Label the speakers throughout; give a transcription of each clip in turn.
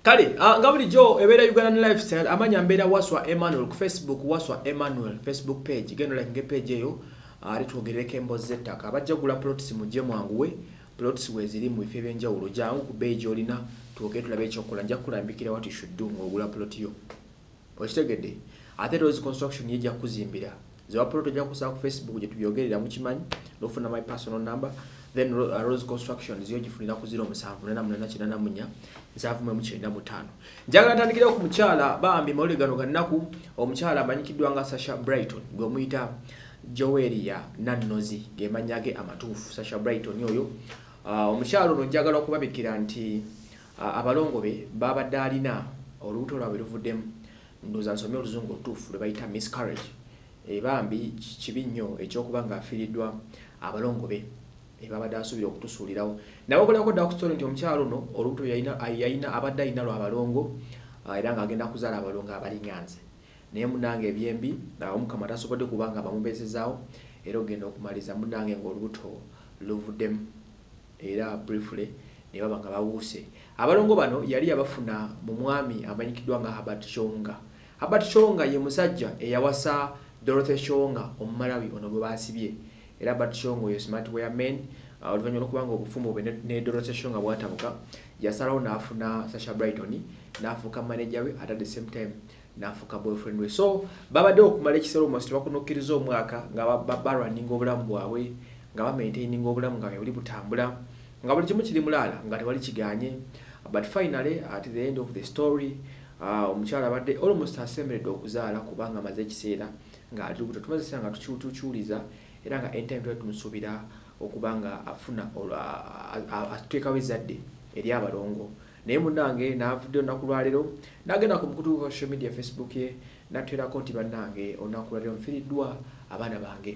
Speaker 1: Kale, nga bulijjo ebeera Uganda lifestyle amanya mbeera waswa Emmanuel ku Facebook waswa Emmanuel Facebook page gendo like page eyo ali twogereka embozi z'ettaka abajja gula plots mujje mwanguwe plots weziri mu ife byenjawulo jangu ku page olina twogere tulabe ekyokola nja kulambikira what you should do ng'ogula plot yo okitegedde ate Rose Construction yejja kuzimbira zewa plot ojja kusaba ku Facebook gye tubyogerera mukimanyi n'ofuna my personal number then Rose Construction ziyo gifunira ku 078888 795. Njagala tandikira ku mukyala bambi mauligano gannaku omukyala amanyikiddwa nga Sasha Brighton gwe muyita Joelia Nannozi gemanyage amatuufu Sasha Brighton oyo omukyala ono njagala okubabikira nti abalongo be babadde alina olubuto lwabwe luvuddemu ndoza nsomye oluzungu otuufu lwe bayita miscarriage bambi kibi nnyo ekyokuba nga afiiriddwa abalongo be babadde asuubira okutusuulirawo nawe okolako dda ku story nti omukyalo ono olubuto yayina abadde alina lwabalongo era ng'agenda kuzaala abalongo abalinganze naye munange ebyembi omukama tasobodde kubanga bamubeezezaawo era ogenda okumaliza munange ng'olubuto luvuddemu era briefly ne baba nga bawuuse abalongo bano yali yabafuna mu mwami amanyikiddwa nga Herbert Chonga ye musajja eyawasa Dorothy Chonga omumalawi ono gwe baasibye era Herbert Chonga oyo smart wear man oluvannyuma lw'okubanga obufumbo bwe ne Dorothy Chonga bwatabuka yasalawo n'afuna Sasha Brighton n'afuuka manager we at the same time n'afuuka boyfriend we so babadde okumala ekiseera almost bakunokkiriza omwaka nga barunning obulamu bwabwe nga bamaintaining obulamu nga buli butambula nga buli kimu kiri mulaala nga tewali kiganye but finally at the end of the story omukyala abadde almost asemeredde okuzaala kubanga amaze ekiseera nga ali lubuto tumazisa nga tukyuliza era nga entime tuba tumusuubira okubanga afuna atuteekawo ezzadde eri abalongo naye munnange n'avudde olunaku lwaleero n'agenda ku mukutu gwa social media Facebook ye n'atwerako nti bannange olunaku lwaleero nfiiriddwa abaana bange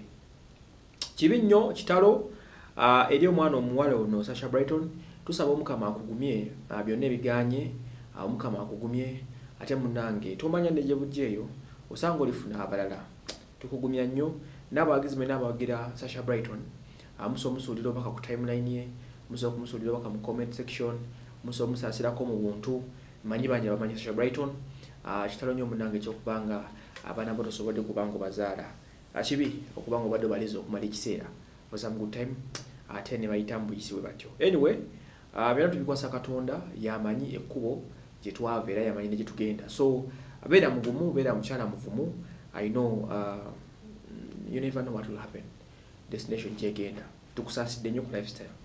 Speaker 1: kibi nnyo kitalo eri omwana omuwala ono Sasha Brighton tusaba omukama akugumye byonna ebiganye omukama akugumye ate munnange tomanya negye bujjeeyo osanga olifuna abalala tukugumya nnyo n'abawagizi mwe n'abawagira Sasha Brighton musobola omusuulira obaka ku timeline ye musobola okumusuulira obaka mu comment section musobola omusaasirako mu buntu manyi bangi abamanyi Sasha Brighton kitalo nnyo munnange ekyokubanga abaana bo tosobodde kubanga obazaala kibi okubanga obadde obaliza okumala ekiseera for some good time ate ne bayita mu buyisi bwe batyo anyway byonna tubikwasa Katonda yamanyi ekkubo gye twava era yamanyi ne gye tugenda so beera mugumu beera mukyala muvumu I know you never know what will happen destination gyegenda tukusaasidde nnyo ku lifestyle